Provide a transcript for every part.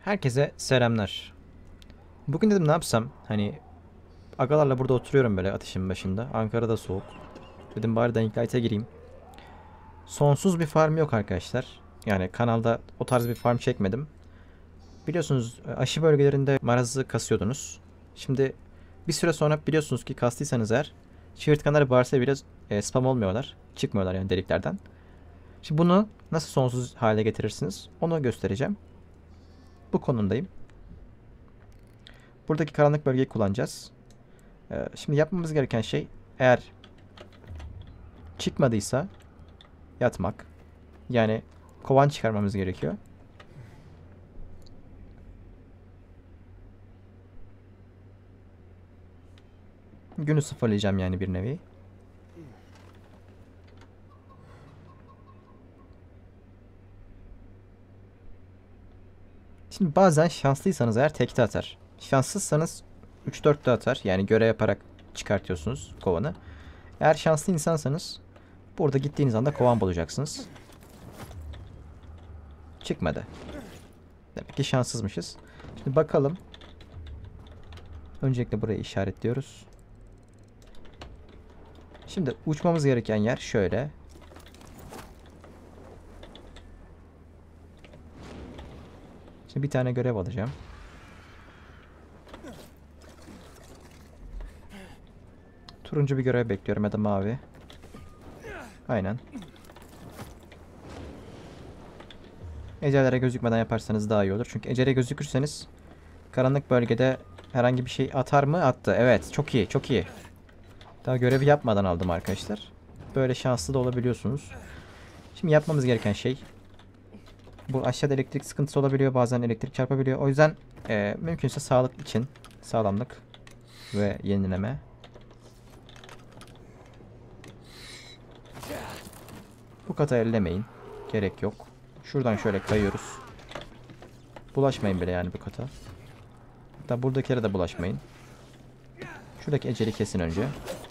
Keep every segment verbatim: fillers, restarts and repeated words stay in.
Herkese selamlar. Bugün dedim ne yapsam? Hani agalarla burada oturuyorum böyle ateşin başında. Ankara'da soğuk. Dedim bari Dying Light'a gireyim. Sonsuz bir farm yok arkadaşlar. Yani kanalda o tarz bir farm çekmedim. Biliyorsunuz aşı bölgelerinde marazı kasıyordunuz. Şimdi bir süre sonra biliyorsunuz ki kastıysanız eğer çığırtkanları bağırsa bile e, spam olmuyorlar. Çıkmıyorlar yani deliklerden. Şimdi bunu nasıl sonsuz hale getirirsiniz onu göstereceğim. Bu konumdayım. Buradaki karanlık bölgeyi kullanacağız. Ee, şimdi yapmamız gereken şey eğer çıkmadıysa yatmak. Yani kovan çıkarmamız gerekiyor. Günü sıfırlayacağım yani bir nevi. Şimdi bazen şanslıysanız eğer tekte atar. Şanssızsanız üç dörtte atar. Yani görev yaparak çıkartıyorsunuz kovanı. Eğer şanslı insansanız burada gittiğiniz anda kovan bulacaksınız. Çıkmadı. Demek ki şanssızmışız. Şimdi bakalım. Öncelikle burayı işaretliyoruz. Şimdi uçmamız gereken yer şöyle. Şimdi bir tane görev alacağım. Turuncu bir görev bekliyorum ya da mavi. Aynen. Ecelere gözükmeden yaparsanız daha iyi olur. Çünkü ecele gözükürseniz karanlık bölgede herhangi bir şey atar mı? Attı. Evet. Çok iyi. Çok iyi. Daha görevi yapmadan aldım arkadaşlar. Böyle şanslı da olabiliyorsunuz. Şimdi yapmamız gereken şey. Bu aşağıda elektrik sıkıntısı olabiliyor. Bazen elektrik çarpabiliyor. O yüzden e, mümkünse sağlık için sağlamlık ve yenileme. Bu katı ellemeyin. Gerek yok. Şuradan şöyle kayıyoruz. Bulaşmayın bile yani bu kata. Hatta buradakilere de bulaşmayın. Şuradaki eceli kesin önce.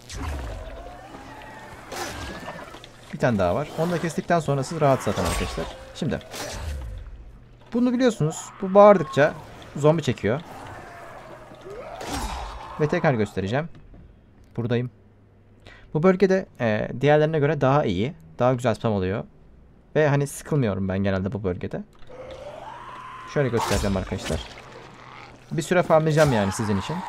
Bir tane daha var. Onu da kestikten sonra siz rahat zaten arkadaşlar. Şimdi. Bunu biliyorsunuz. Bu bağırdıkça zombi çekiyor. Ve tekrar göstereceğim. Buradayım. Bu bölgede e, diğerlerine göre daha iyi. Daha güzel spam oluyor. Ve hani sıkılmıyorum ben genelde bu bölgede. Şöyle göstereceğim arkadaşlar. Bir süre farmlayacağım yani sizin için.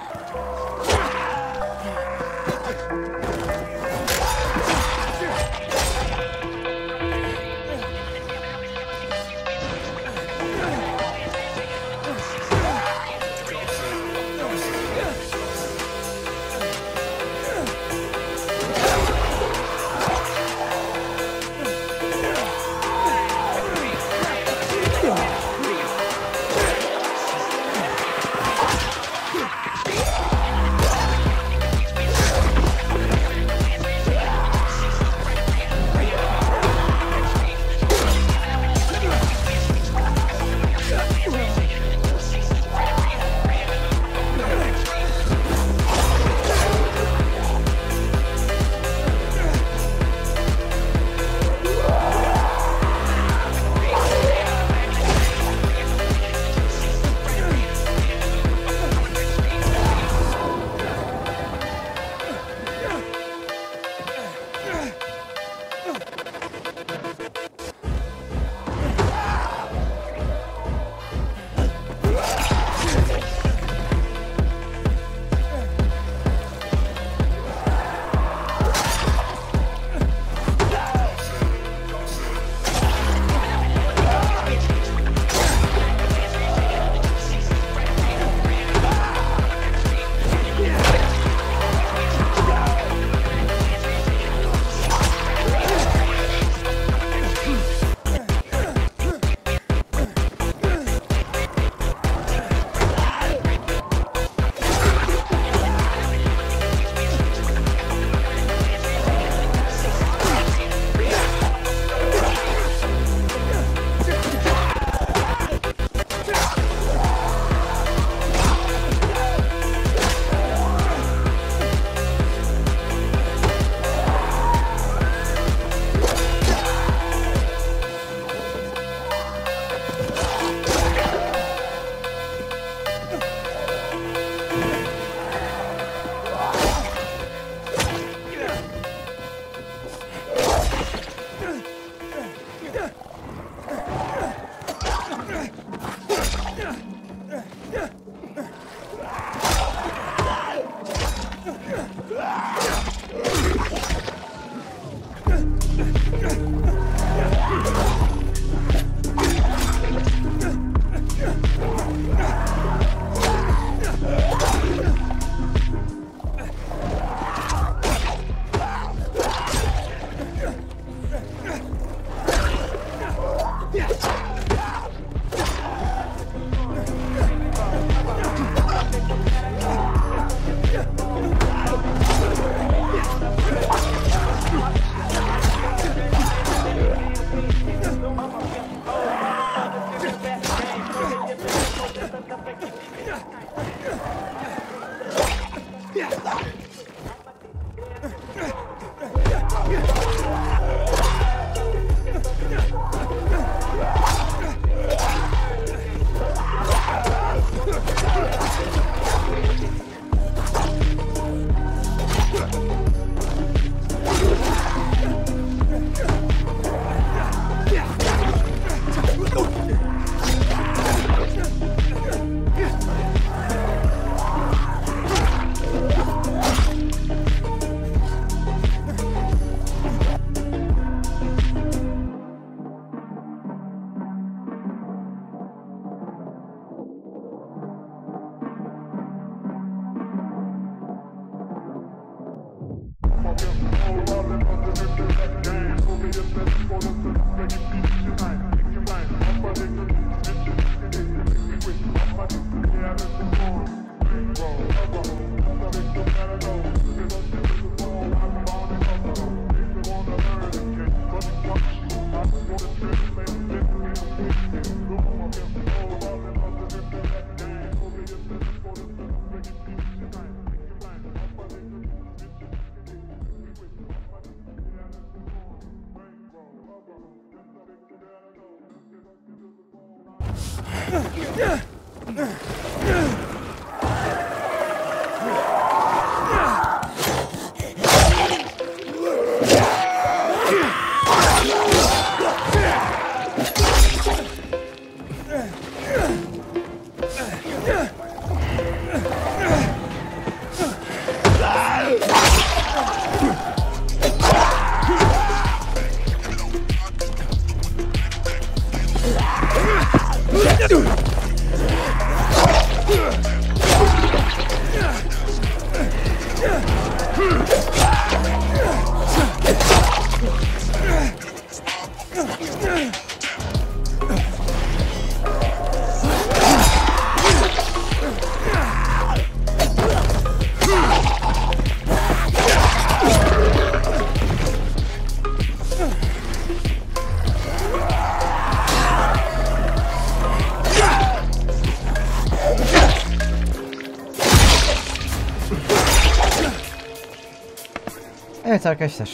Evet arkadaşlar.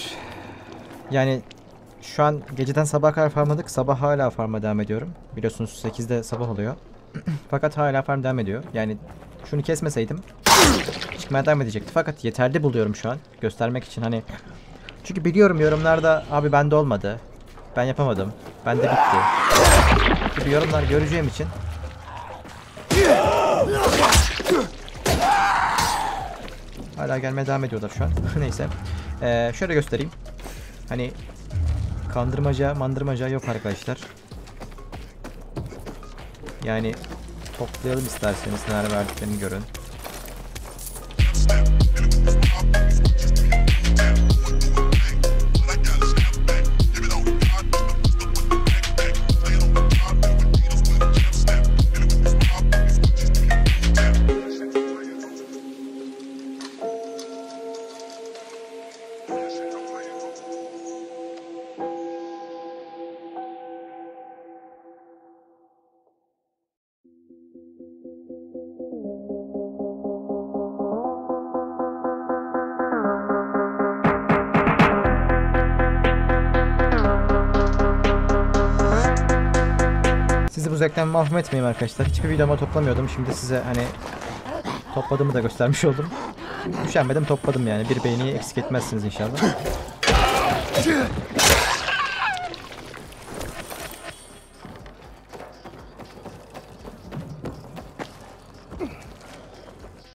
Yani şu an geceden sabaha kadar farmladık. Sabah hala farma devam ediyorum. Biliyorsunuz sekizde sabah oluyor. Fakat hala farm devam ediyor. Yani şunu kesmeseydim çıkmaya devam edecekti. Fakat yeterli buluyorum şu an. Göstermek için hani. Çünkü biliyorum yorumlarda abi bende olmadı. Ben yapamadım. Bende bitti. Gibi yorumlar göreceğim için. Hala gelmeye devam ediyorlar şu an. Neyse. Ee, şöyle göstereyim. Hani kandırmaca, mandırmaca yok arkadaşlar. Yani toplayalım isterseniz, neler verdiklerini görün. Sizi bu zevkten mahrum etmeyeyim arkadaşlar. Hiçbir videoma toplamıyordum. Şimdi size hani topladığımı da göstermiş oldum. Üşenmedim, topladım yani. Bir beğeniyi eksik etmezsiniz inşallah.